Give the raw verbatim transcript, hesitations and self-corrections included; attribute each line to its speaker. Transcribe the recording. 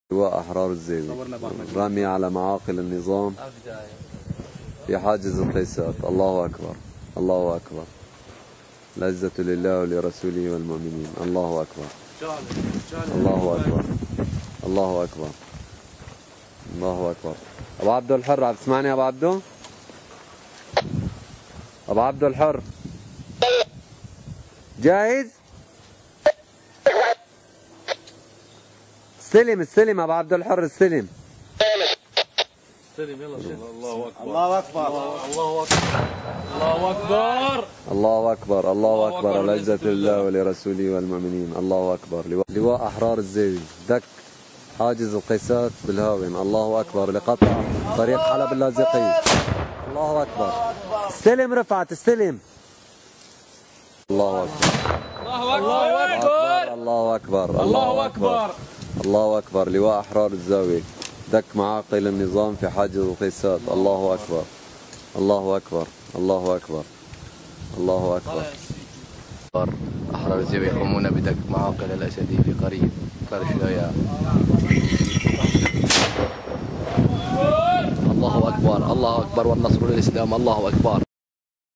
Speaker 1: لواء أحرار الزاوية رامي على معاقل النظام في حاجز القيسات. الله أكبر الله أكبر. العزة لله ولرسوله والمؤمنين. الله أكبر الله أكبر الله أكبر الله أكبر. أبو عبدو الحر، عم تسمعني يا أبو عبدو؟ أبو عبدو الحر جاهز؟ استلم استلم ابو عبد الحر استلم.
Speaker 2: استلم يلا. الله اكبر
Speaker 3: الله اكبر
Speaker 2: الله اكبر
Speaker 1: الله
Speaker 2: الله اكبر
Speaker 1: اكبر الله اكبر. العزة لله ولرسوله والمؤمنين. الله اكبر. لواء احرار الزاوية دك حاجز القيسات بالهاون. الله اكبر. لقطع طريق حلب اللاذقية. الله اكبر. استلم رفعت استلم. الله اكبر
Speaker 2: الله اكبر
Speaker 1: الله اكبر
Speaker 2: الله اكبر
Speaker 1: الله أكبر. لواء أحرار الزاوية دك معاقل النظام في حاجز القيسات. الله أكبر الله أكبر الله أكبر الله أكبر.
Speaker 4: أحرار الزاوية يقومون بدك معاقل الأسدي في قرية كرشايا. الله أكبر الله أكبر والنصر للإسلام. الله أكبر.